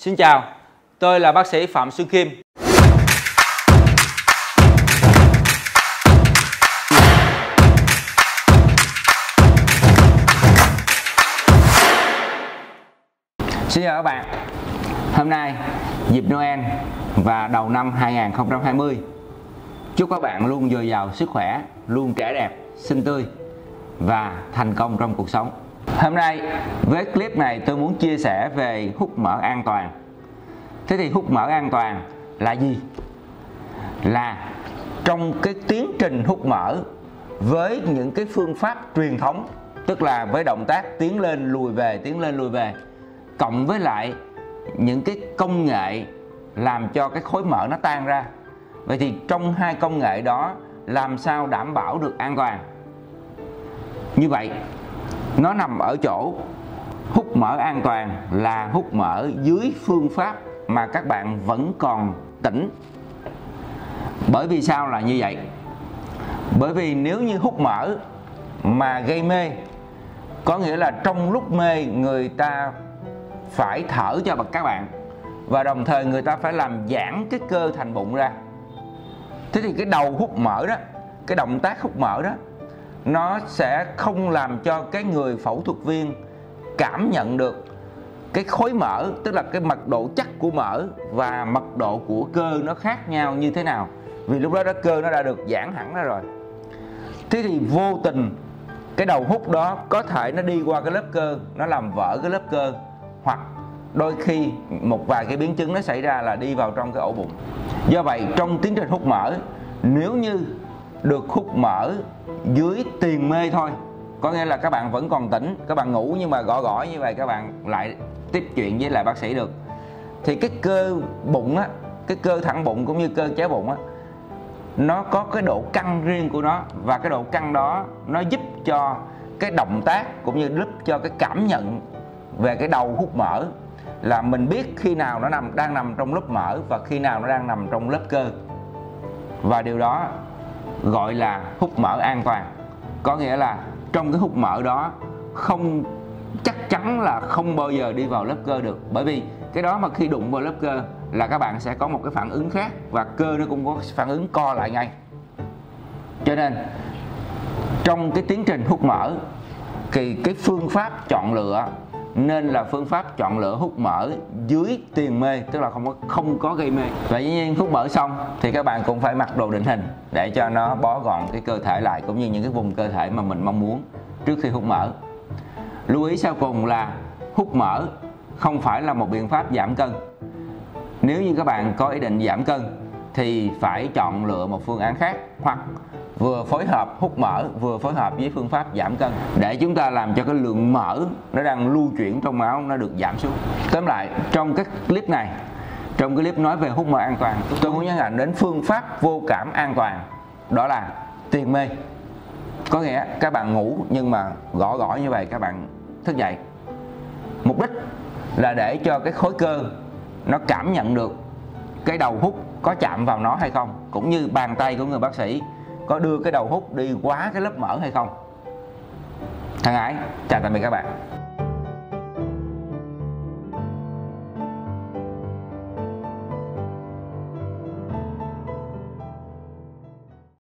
Xin chào, tôi là bác sĩ Phạm Xuân Kim. Xin chào các bạn. Hôm nay dịp Noel và đầu năm 2020, chúc các bạn luôn dồi dào sức khỏe, luôn trẻ đẹp, xinh tươi và thành công trong cuộc sống. Hôm nay với clip này tôi muốn chia sẻ về hút mỡ an toàn. Thế thì hút mỡ an toàn là gì? Là trong cái tiến trình hút mỡ với những cái phương pháp truyền thống, tức là với động tác tiến lên lùi về, cộng với lại những cái công nghệ làm cho cái khối mỡ nó tan ra. Vậy thì trong hai công nghệ đó làm sao đảm bảo được an toàn? Như vậy nó nằm ở chỗ hút mỡ an toàn là hút mỡ dưới phương pháp mà các bạn vẫn còn tỉnh. Bởi vì sao là như vậy? Bởi vì nếu như hút mỡ mà gây mê, có nghĩa là trong lúc mê người ta phải thở cho các bạn, và đồng thời người ta phải làm giãn cái cơ thành bụng ra. Thế thì cái đầu hút mỡ đó, cái động tác hút mỡ đó, nó sẽ không làm cho cái người phẫu thuật viên cảm nhận được cái khối mỡ, tức là cái mật độ chắc của mỡ và mật độ của cơ nó khác nhau như thế nào. Vì lúc đó cơ nó đã được giãn hẳn ra rồi. Thế thì vô tình cái đầu hút đó có thể nó đi qua cái lớp cơ, nó làm vỡ cái lớp cơ, hoặc đôi khi một vài cái biến chứng nó xảy ra là đi vào trong cái ổ bụng. Do vậy trong tiến trình hút mỡ, nếu như được hút mỡ dưới tiền mê thôi, có nghĩa là các bạn vẫn còn tỉnh, các bạn ngủ nhưng mà gõ như vậy các bạn lại tiếp chuyện với lại bác sĩ được, thì cái cơ bụng á, cái cơ thẳng bụng cũng như cơ chéo bụng á, nó có cái độ căng riêng của nó, và cái độ căng đó nó giúp cho cái động tác cũng như giúp cho cái cảm nhận về cái đầu hút mỡ, là mình biết khi nào nó đang nằm trong lớp mỡ và khi nào nó đang nằm trong lớp cơ. Và điều đó gọi là hút mỡ an toàn. Có nghĩa là trong cái hút mỡ đó không chắc chắn là không bao giờ đi vào lớp cơ được. Bởi vì cái đó mà khi đụng vào lớp cơ là các bạn sẽ có một cái phản ứng khác, và cơ nó cũng có phản ứng co lại ngay. Cho nên trong cái tiến trình hút mỡ thì cái phương pháp chọn lựa nên là phương pháp chọn lựa hút mỡ dưới tiền mê, tức là không có gây mê. Và dĩ nhiên hút mỡ xong thì các bạn cũng phải mặc đồ định hình để cho nó bó gọn cái cơ thể lại, cũng như những cái vùng cơ thể mà mình mong muốn trước khi hút mỡ. Lưu ý sau cùng là hút mỡ không phải là một biện pháp giảm cân. Nếu như các bạn có ý định giảm cân thì phải chọn lựa một phương án khác, hoặc vừa phối hợp hút mỡ vừa phối hợp với phương pháp giảm cân, để chúng ta làm cho cái lượng mỡ nó đang lưu chuyển trong máu nó được giảm xuống. Tóm lại, trong cái clip này, trong cái clip nói về hút mỡ an toàn, tôi muốn nhấn mạnh đến phương pháp vô cảm an toàn, đó là tiền mê. Có nghĩa các bạn ngủ nhưng mà gõ như vậy các bạn thức dậy. Mục đích là để cho cái khối cơ nó cảm nhận được cái đầu hút có chạm vào nó hay không, cũng như bàn tay của người bác sĩ có đưa cái đầu hút đi quá cái lớp mỡ hay không. Thân ái, chào tạm biệt các bạn.